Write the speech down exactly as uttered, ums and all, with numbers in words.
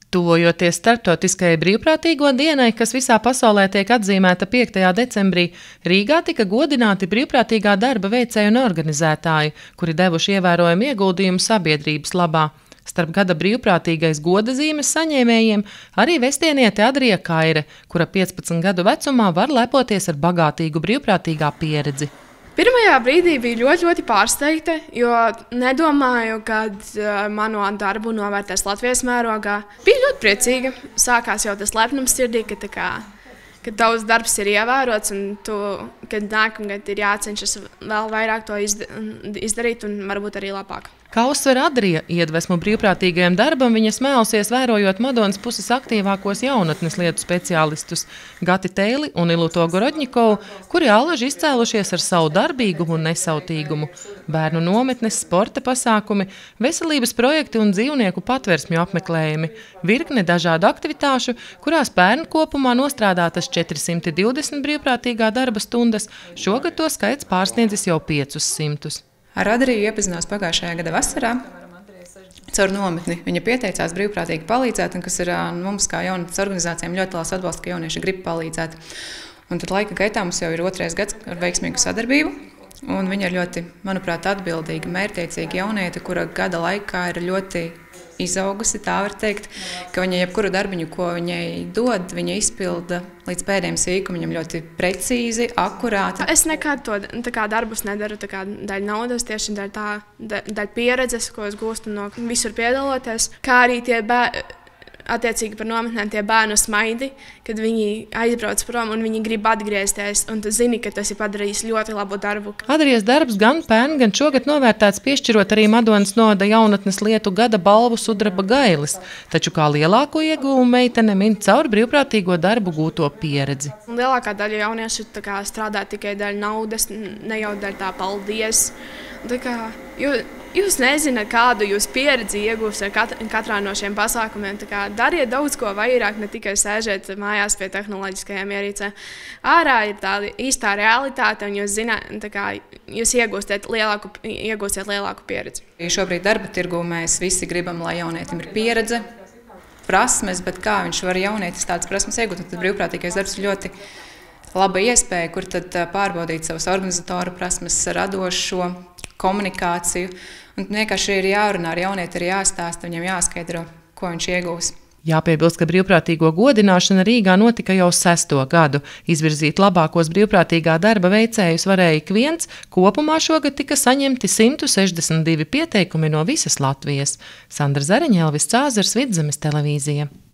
Tuvojoties starptautiskajai brīvprātīgo dienai, kas visā pasaulē tiek atzīmēta piektajā decembrī, Rīgā tika godināti brīvprātīgā darba veicēji un organizētāji, kuri devuši ievērojumu ieguldījumu sabiedrības labā. Starp gada brīvprātīgais godazīmes saņēmējiem arī vestieniete Adrija Kaire, kura piecpadsmit gadu vecumā var lepoties ar bagātīgu brīvprātīgā pieredzi. Pirmajā brīdī bija ļoti, ļoti pārsteigta, jo nedomāju, kad manu darbu novērtēs Latvijas mērogā. Bija ļoti priecīga. Sākās jau tas lepnums sirdī, ka, tā kā, ka tavs darbs ir ievērots un tu, kad nākamgad ir jācenšas vēl vairāk to izdarīt un varbūt arī labāk. Kā uzsver Adrija, iedvesmu brīvprātīgajam darbam viņa smēlusies vērojot Madonas puses aktīvākos jaunatnes lietu speciālistus Gati Teili un Iluto Gorodņikovu, kuri allaži izcēlušies ar savu darbīgumu un nesautīgumu. Bērnu nometnes, sporta pasākumi, veselības projekti un dzīvnieku patversmju apmeklējumi, virkne dažādu aktivitāšu, kurās pērn kopumā nostrādātas četrsimt divdesmit brīvprātīgā darba stundas, šogad to skaits pārsniedzis jau piecus simtus. Ar Adriju iepazinās pagājušajā gada vasarā caur nometni. Viņa pieteicās brīvprātīgi palīdzēt, un kas ir mums kā jaunatnes organizācijām ļoti liels atbalsts, ka jaunieši grib palīdzēt. Un tad laika gaitā mums jau ir otrais gads ar veiksmīgu sadarbību, un viņa ir ļoti, manuprāt, atbildīga, mērķtiecīga jauniete, kura gada laikā ir ļoti izaugusi, tā var teikt, ka viņa jebkuru darbiņu, ko viņai dod, viņa izpilda līdz pēdējiem sīkumiņam ļoti precīzi, akurāti. Es nekad to tā kā, darbus nedaru tā kā, daļa naudas, tieši daļa, tā, daļa pieredzes, ko es gūstu no visur piedaloties, kā arī tie bērni. Attiecīgi par nometnēm tie bērnu smaidi, kad viņi aizbrauc prom un viņi grib atgriezties, un tu zini, ka tas ir padarījis ļoti labu darbu. Adrijas darbs gan pērn, gan šogad novērtēts piešķirot arī Madonas novada jaunatnes lietu gada balvu Sudraba Gailis, taču kā lielāko ieguvumu meitene min caur brīvprātīgo darbu gūto pieredzi. Lielākā daļa jauniešu tā kā, strādā tikai daļa naudas, ne jau daļa tā paldies. Tā kā, jūs, jūs nezināt, kādu jūs pieredzi iegūsiet kat, katrā no šiem pasākumiem. Tā kā, dariet daudz ko vairāk, ne tikai sēžēt mājās pie tehnoloģiskajām ierīcēm. Ārā ir tāda īstā realitāte, un jūs, zināt, tā kā, jūs iegūsiet, lielāku, iegūsiet lielāku pieredzi. Šobrīd darba tirgū mēs visi gribam, lai jaunietim ir pieredze, prasmes, bet kā viņš var jaunietis tādas prasmes iegūt, tad brīvprātīgais darbs ir ļoti laba iespēja, kur tad pārbaudīt savas organizatoru prasmes, radošo komunikāciju. Un vienkārši ir jārunā ar jaunieti, ir jāstāsta, viņam jāskaidro, ko viņš iegūs. Jāpiebilst, ka brīvprātīgo godināšana Rīgā notika jau sesto gadu. Izvirzīt labākos brīvprātīgā darba veicējus varēja ik viens. Kopumā šogad tika saņemti simt sešdesmit divi pieteikumi no visas Latvijas. Sandra Zareņa, Elvis Cāzars, Vidzemes televīzija.